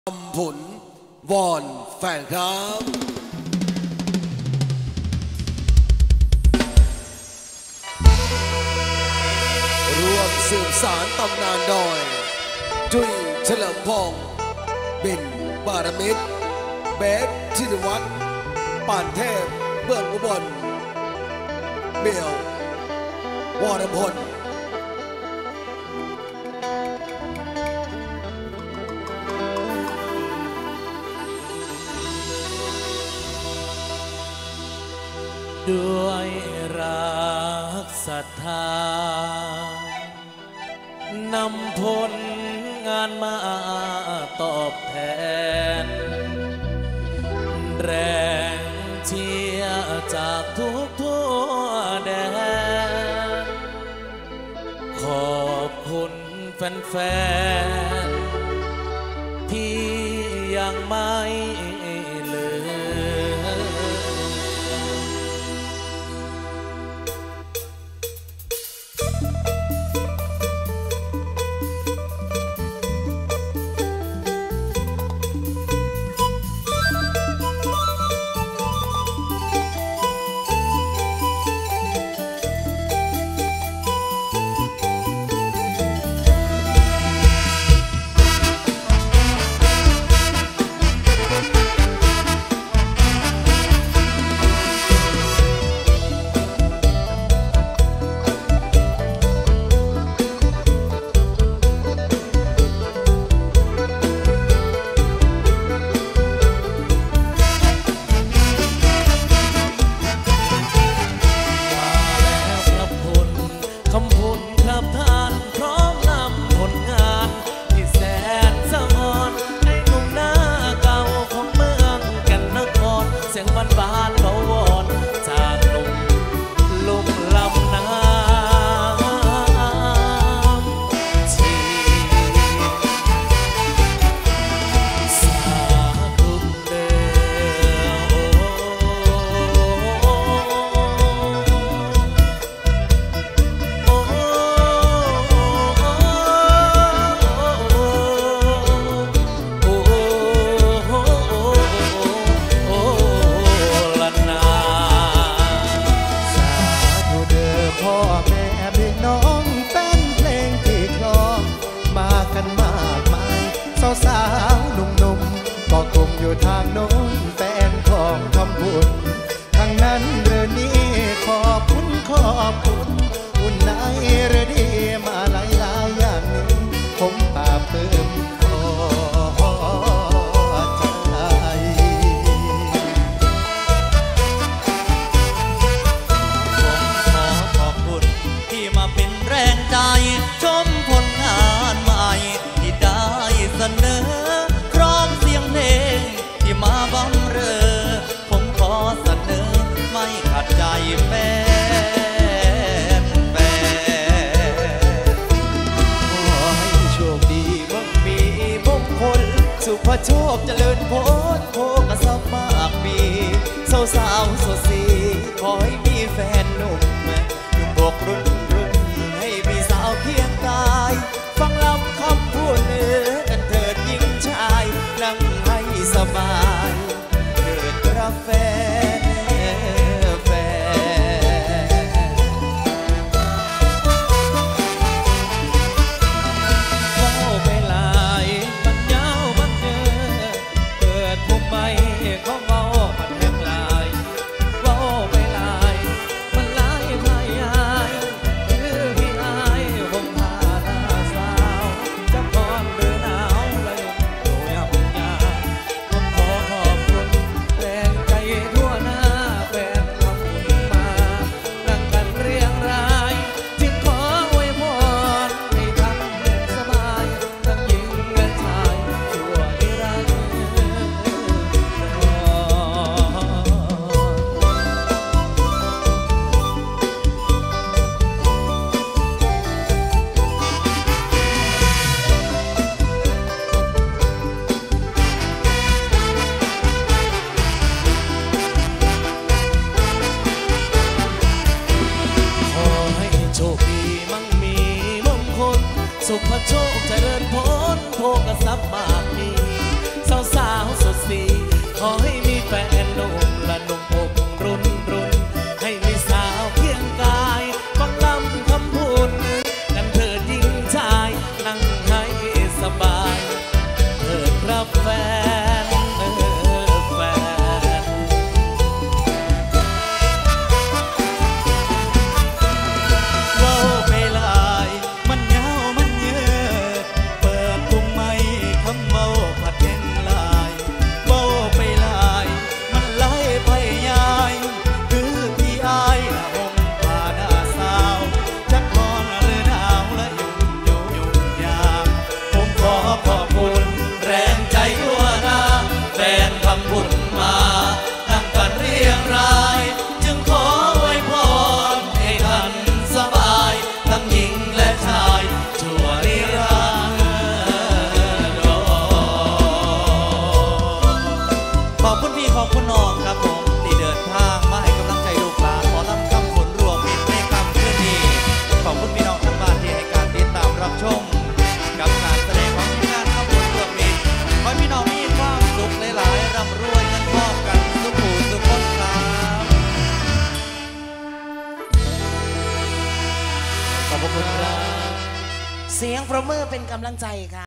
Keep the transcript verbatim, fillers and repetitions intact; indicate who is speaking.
Speaker 1: คำผลวอนแฟนครับรวมสืบสารตำนานดอยจุ้ยเฉลิมพงษ์บินบารมิตรเบสชินวัตรป่านเทพเบื้องอุบลเบี่ยววรพล
Speaker 2: ด้วยรักศรัทธานำผลงานมาตอบแทนแรงเชียร์จากทุกทั่วแดนขอบคุณแฟนๆที่ยังไม่ลืม
Speaker 3: สาวหนุ่มๆก็กลุ่มอยู่ทางโน้นแฟนของคำพูดทางนั้นเรือนี้ขอบคุณขอบคุณอุ่นไหนเรือดีมาหลายหลายอย่างนี้ผมปราบปลื้มพอใจ
Speaker 2: ผมขอขอบคุณที่มาเป็นแรงใจชมผลงานใหม่ที่ได้เสนอพร้อมเสียงเพลงที่มาบำเรอผมขอเสนอไม่ขัดใจแฟนแฟนขอให้โชคดีมั่งมีมงคลสุภโชคเจริญโพธิ์โพกสัมมากปีสาวสาวสดสีขอให้มีแฟนหนุ่มหนุ่มบกรุ่นรุ่นให้มีสาวเคียงกายฟังลำคำพูดเนื้อกันเถิดยิ่งชายนั่งให้สบายเถิดกาแฟแฟเฝ้าไปหลายมันยาวมันเยอะเปิดผมไม่เขาเฝ้ามันแห้งลายเฝ้าไปหลายมันหลายพายายคือพี่อายผมพาหน้าสาวจะพรเดือหนาวเลยโดยอับยาผมขอขอบคุณแรงใจทั่ว
Speaker 4: ขอให้มีแฟนหนุ่มและหนุ่มอกรุนรุนให้มีสาวเพียงกายฟังลำคำพูดกันเถิดหญิงชายนั่งให้สบายเถิดครับแฟนเออแฟนเว้าไปหลายมันเหงามันเยอะเปิดทุ่งไม้คำเมาผัดเห็นลายเว้าไปหลายมันไหลไปยายคือพี่อายละองค์ผ่าหน้าสาวจักร้อนหรือหนาวและยุ่งยุ่งยุ่งยากผมขอขอบคุณแรงใจทั่วหน้าแฟนคำบุญมานั่งกันเรียงรายจึงขอไว้พรให้ท่านสบายทั้งหญิงและชายชั่วนิรันดรขอบคุณพี่ขอบคุณน้องครับผมที่เดินทางมาให้กำลังใจลูกหลานขอลำคำผลรวมมิตรในคำคืนนี้ขอบคุณพี่น้องทั้งบ้านที่ให้การติดตามรับชมกับการแสดงของทีมงานคำผลรวมมิตรขอให้พี่น้องมีความสุขหลายๆร่ำรวยเงินทองกันทุกผู้ทุกคนครับ ขอบคุณครับ
Speaker 5: เสียงปรบมือเป็นกำลังใจค่ะ